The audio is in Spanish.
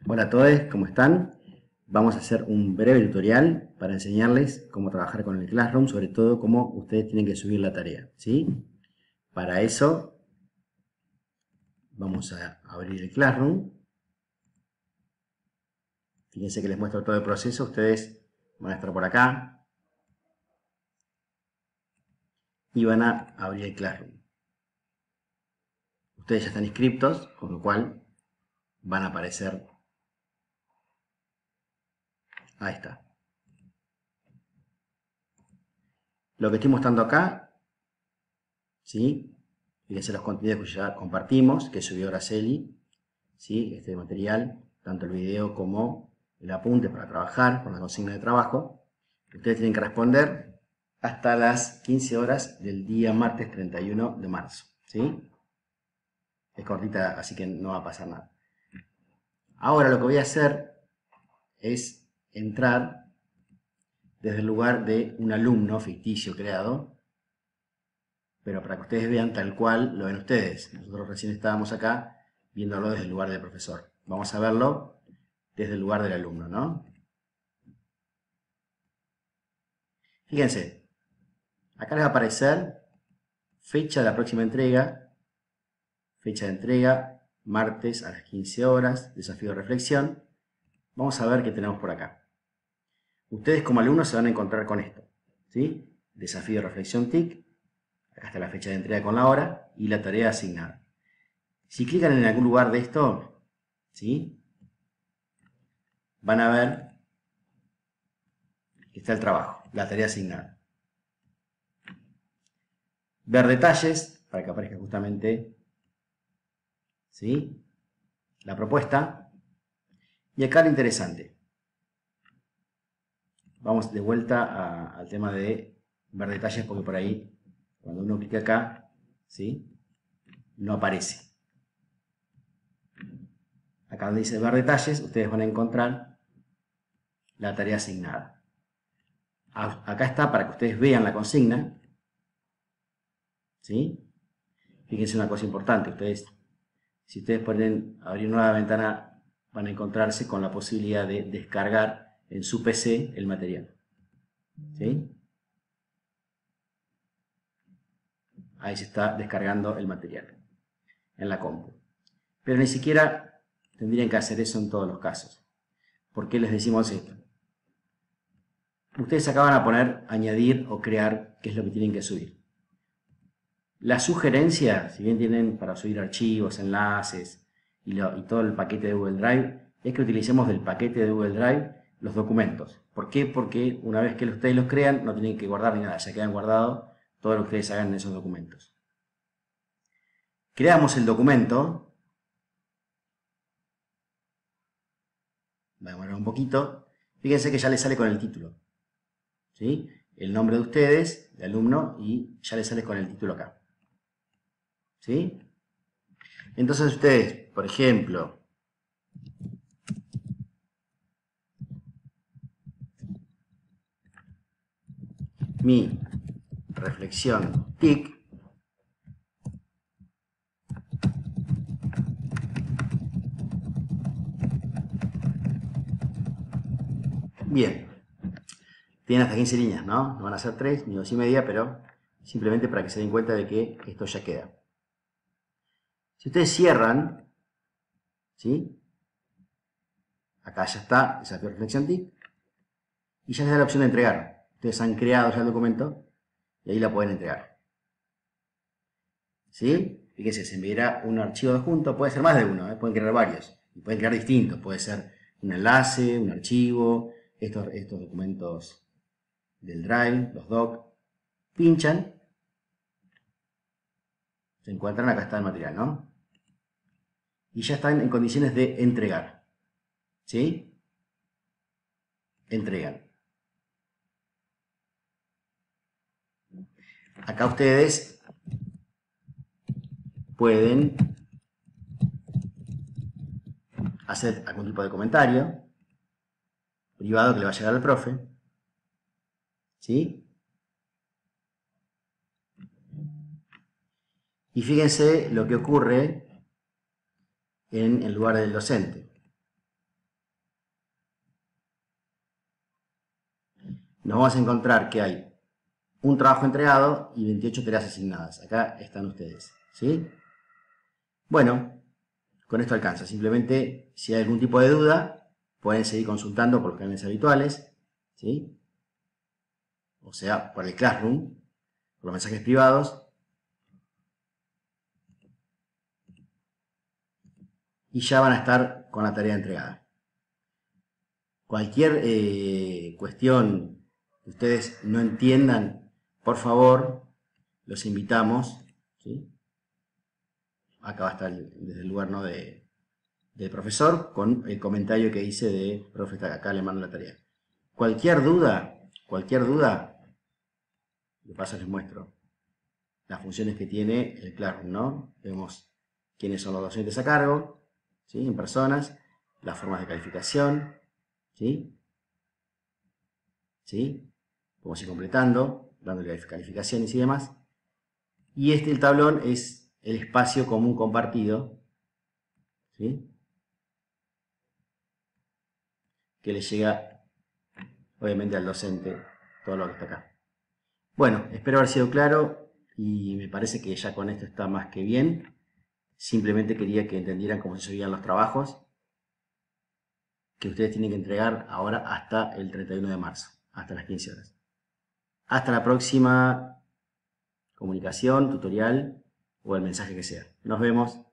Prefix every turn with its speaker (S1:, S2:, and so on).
S1: Hola a todos, ¿cómo están? Vamos a hacer un breve tutorial para enseñarles cómo trabajar con el Classroom, sobre todo cómo ustedes tienen que subir la tarea, ¿sí? Para eso vamos a abrir el Classroom. Fíjense que les muestro todo el proceso, ustedes van a estar por acá y van a abrir el Classroom. Ustedes ya están inscriptos, con lo cual van a aparecer. Ahí está. Lo que estoy mostrando acá, ¿sí? Fíjense los contenidos que ya compartimos, que subió Araceli, ¿sí? Este material, tanto el video como el apunte para trabajar con la consigna de trabajo. Ustedes tienen que responder hasta las 15 horas del día martes 31 de marzo, ¿sí? Es cortita, así que no va a pasar nada. Ahora lo que voy a hacer es entrar desde el lugar de un alumno ficticio creado, pero para que ustedes vean tal cual lo ven ustedes. Nosotros recién estábamos acá viéndolo desde el lugar del profesor. Vamos a verlo desde el lugar del alumno, ¿no? Fíjense, acá les va a aparecer fecha de la próxima entrega, fecha de entrega, martes a las 15 horas, desafío de reflexión. Vamos a ver qué tenemos por acá. Ustedes como alumnos se van a encontrar con esto, ¿sí? Desafío de reflexión TIC, acá está la fecha de entrega con la hora y la tarea asignada. Si clican en algún lugar de esto, ¿sí? Van a ver que está el trabajo, la tarea asignada. Ver detalles, para que aparezca justamente, ¿sí? La propuesta. Y acá lo interesante. Vamos de vuelta al tema de ver detalles, porque por ahí, cuando uno clica acá, ¿sí? No aparece. Acá donde dice ver detalles, ustedes van a encontrar la tarea asignada. Acá está para que ustedes vean la consigna, ¿sí? Fíjense una cosa importante, si ustedes pueden abrir una nueva ventana, van a encontrarse con la posibilidad de descargar en su PC el material, ¿sí? Ahí se está descargando el material en la compu. Pero ni siquiera tendrían que hacer eso en todos los casos. ¿Por qué les decimos esto? Ustedes acá van a poner añadir o crear qué es lo que tienen que subir. La sugerencia, si bien tienen para subir archivos, enlaces y todo el paquete de Google Drive, es que utilicemos del paquete de Google Drive los documentos. ¿Por qué? Porque una vez que ustedes los crean, no tienen que guardar ni nada, ya quedan guardados todo lo que ustedes hagan en esos documentos. Creamos el documento. Va a demorar un poquito. Fíjense que ya le sale con el título, ¿sí? El nombre de ustedes, de alumno, y ya le sale con el título acá, ¿sí? Entonces ustedes, por ejemplo, mi reflexión TIC, bien, tienen hasta 15 líneas, ¿no? No van a ser 3 ni 2 y media, pero simplemente para que se den cuenta de que esto ya queda. Si ustedes cierran, ¿sí? Acá ya está, desafío de reflexión TIC, y ya les da la opción de entregar. Ustedes han creado ya el documento y ahí la pueden entregar, ¿sí? Fíjense, se enviará un archivo adjunto, puede ser más de uno, pueden crear varios, y pueden crear distintos, puede ser un enlace, un archivo, estos documentos del Drive, los doc, pinchan, se encuentran, acá está el material, ¿no? Y ya están en condiciones de entregar, ¿sí? Entregan. Acá ustedes pueden hacer algún tipo de comentario privado que le va a llegar al profe, ¿sí? Y fíjense lo que ocurre en el lugar del docente. nos vamos a encontrar que hay un trabajo entregado y 28 tareas asignadas. Acá están ustedes, ¿sí? Bueno, con esto alcanza. Simplemente, si hay algún tipo de duda, pueden seguir consultando por los canales habituales, ¿sí? O sea, por el Classroom, por los mensajes privados. Y ya van a estar con la tarea entregada. Cualquier cuestión que ustedes no entiendan, por favor, los invitamos, ¿sí? Acá va a estar desde el lugar, ¿no?, del profesor, con el comentario que hice de, profe, acá le mando la tarea. Cualquier duda, de paso les muestro las funciones que tiene el Classroom, ¿no? Vemos quiénes son los docentes a cargo, ¿sí?, en personas, las formas de calificación, ¿sí? ¿Sí? Podemos ir completando, dándole calificaciones y demás. Y el tablón es el espacio común compartido, ¿sí?, que le llega obviamente al docente todo lo que está acá. Bueno, espero haber sido claro y me parece que ya con esto está más que bien. Simplemente quería que entendieran cómo se subían los trabajos que ustedes tienen que entregar ahora hasta el 31 de marzo, hasta las 15 horas. Hasta la próxima comunicación, tutorial o el mensaje que sea. Nos vemos.